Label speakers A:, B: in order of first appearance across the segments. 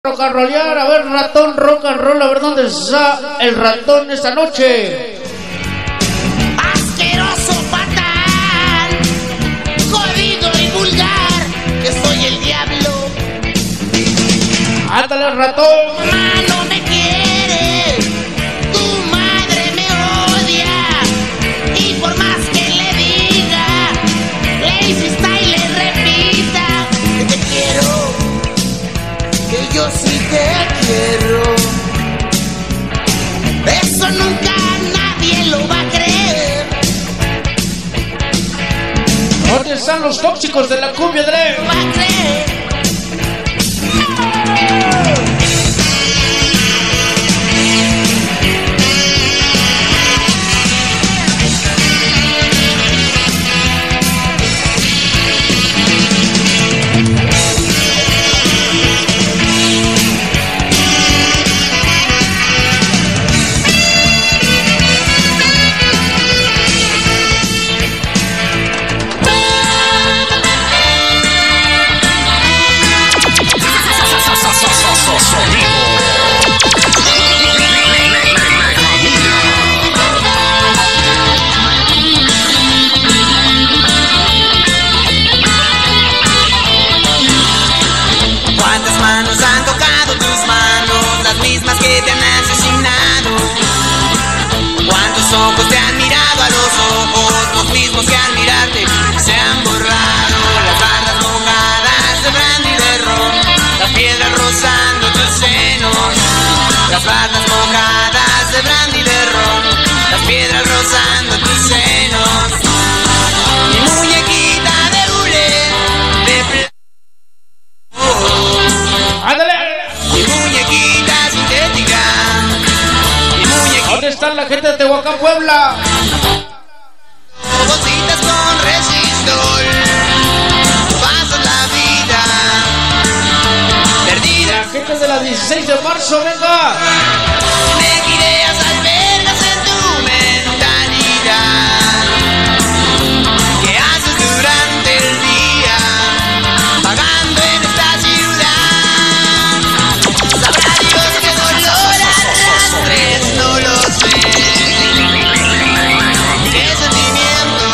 A: Rock and rollear, a ver ratón, rock and roll, a ver dónde está el ratón esta noche.
B: Asqueroso, fatal, jodido y vulgar, que soy el diablo.
A: Ándale, ratón.
B: Tu mamá no me quiere, tu madre me odia, y por más que le diga, le insista y le repita que te quiero, que yo sí te quiero. Eso nunca nadie lo va a creer.
A: ¿Dónde están los tóxicos de la cumbia, Dre?
B: Lo va a creer.
C: Ojos te han mirado a los ojos, los mismos que al mirarte se han borrado. Las barras mojadas de brandy y de ron, las piedras rozando tus senos. Las barras mojadas de brandy y de ron, las piedras rozando tus senos. Mi muñequita de hule, de
A: ¡Ándale!
C: Mi muñequita sintética.
A: ¿Dónde está la gente de Tehuacán, Puebla?
C: Bolsitas con resistol, pasas la vida perdida.
A: La gente de la 16 de marzo, venga.
C: Me gireas albergas en tu mentalidad. ¿Qué haces durante el día, vagando en esta ciudad? Sabrá Dios qué dolor arrastres, no lo sé. ¿Qué sentimientos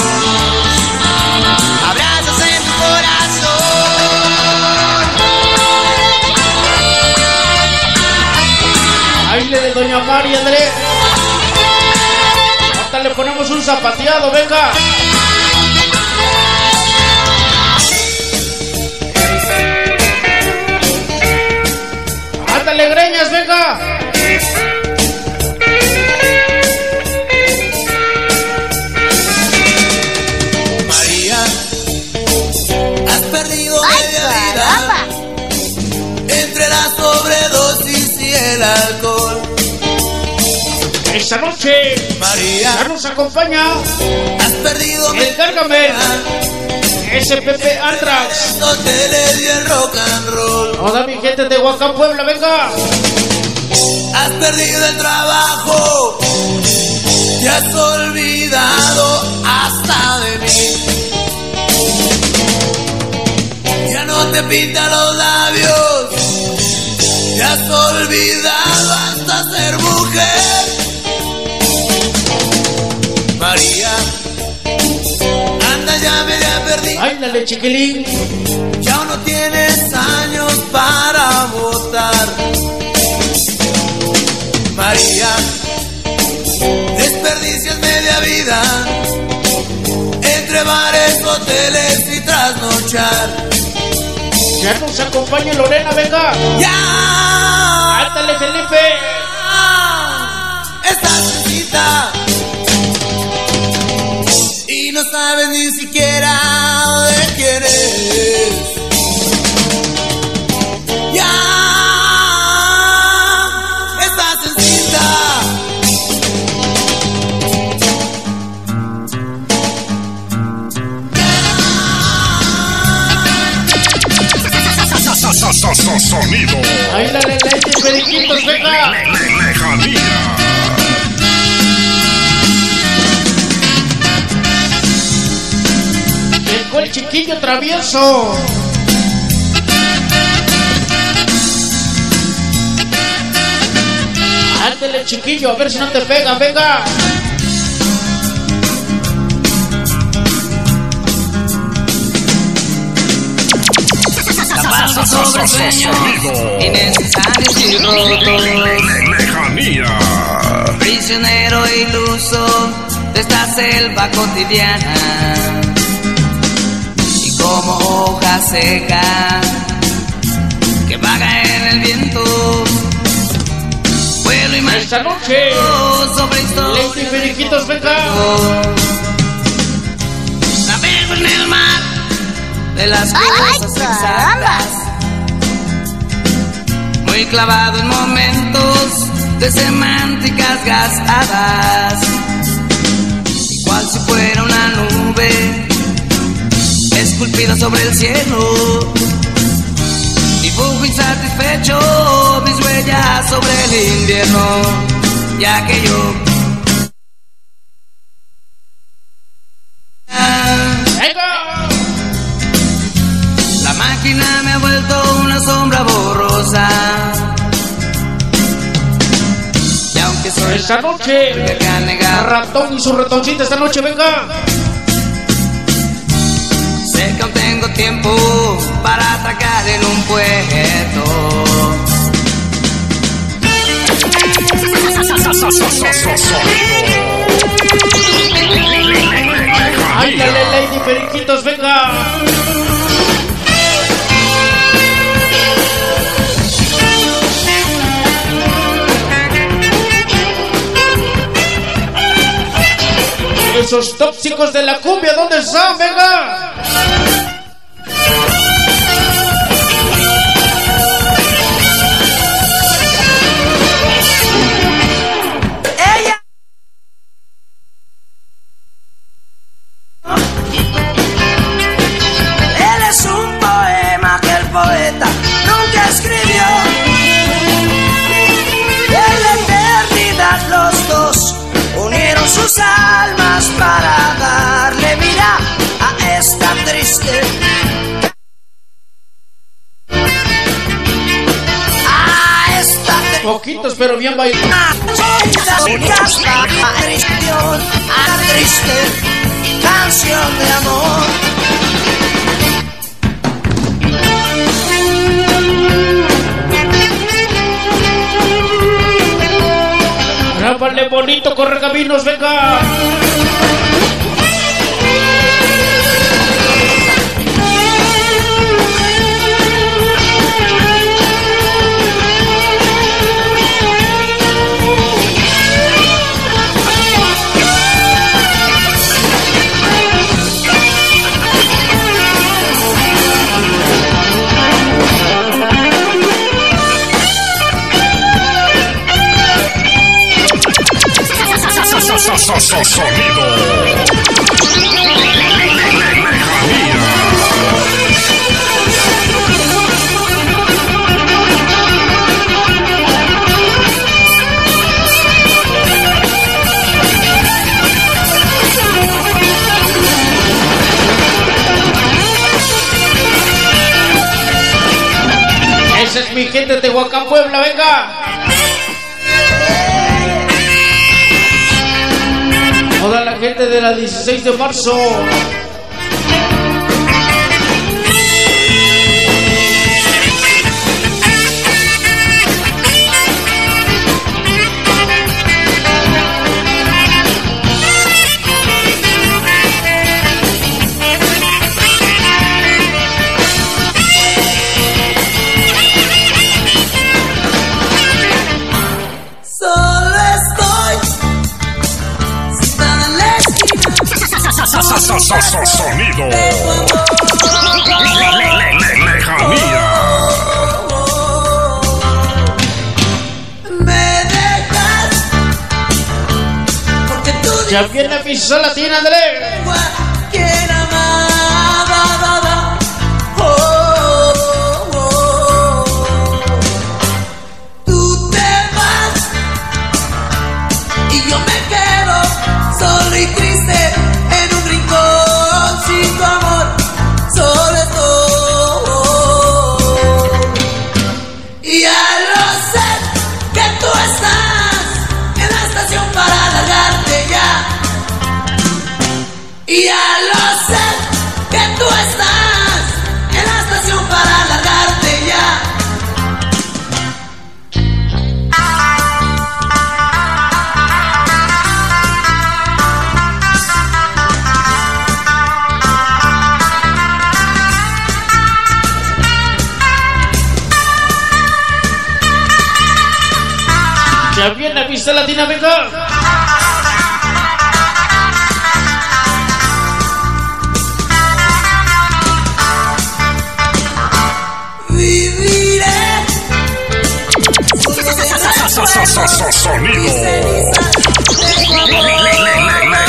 C: abrazas en tu corazón?
A: Baile de Doña María, André. Hasta le ponemos un zapateado, venga. Ándale, greñas, venga.
C: María, has perdido media vida entre la sobredosis y el alcohol.
A: Esta noche
C: María,
A: ya nos acompaña
C: has perdido
A: el Gargamel, SPP Antrax.
C: no te le dio el rock and roll.
A: Toda mi gente de Tehuacán, Puebla, venga.
C: Has perdido el trabajo, te has olvidado hasta de mí. Ya no te pintan los labios, te has olvidado hasta ser mujer. María, anda ya media perdida.
A: Ándale, chiquilín.
C: Ya no tienes años para votar. María, desperdicias media vida entre bares, hoteles y trasnochar.
A: Ya nos acompaña Lorena, venga.
C: Ya,
A: Ándale, Felipe.
C: estás solita y no sabes ni siquiera de quién eres. Ya, estás en cinta.
D: Sonido.
A: Ándale, Lady Periquitos, venga.
D: Lejanía.
A: Llegó el chiquillo travieso. Ándele, chiquillo, a ver si no te pega, venga.
C: Tapando sobre sueños innecesarios y rotos.
D: Lejanía.
C: Prisionero iluso de esta selva cotidiana. Y como hoja seca que vaga en el viento, vuelo y
A: esta noche
C: sobre historias.
A: Lady Periquitos, venga.
C: Navego en el mar de las cosas exactas, muy clavado en momentos de semánticas gastadas, igual si fuera una nube esculpida sobre el cielo. Dibujo insatisfecho mis huellas sobre el invierno, ya que yo la máquina me ha vuelto una sombra borrosa. Y aunque soy
A: esta noche Ratón y su ratoncita, esta noche, venga.
C: sé que aún tengo tiempo para atracar en un puerto.
A: Ándale, Lady Periquitos, venga. Esos tóxicos de la cumbia, ¿dónde están? Venga.
C: Él es un poema que el poeta nunca escribió. En la eternidad los dos unieron sus almas para darle vida a esta triste,
A: Poquitos, pero bien bailados.
C: a triste canción de amor.
A: Grábale bonito, Correcaminos, venga.
D: Sonido.
A: Esa es mi gente de Tehuacán, Puebla, venga. Toda la gente de la 16 de marzo.
D: Sonido. Lejanía.
C: Me dejas porque tú
A: Ya viene mi Latina, André.
C: cualquier amada. Tú te vas y yo me quedo solo y triste en un rincón sin tu amor. Solo estoy y al no ser que tú estás Ya lo sé que tú estás en la estación para largarte ya.
A: Ya viene Vista Latina, venga.
C: Viviré
D: Sonido.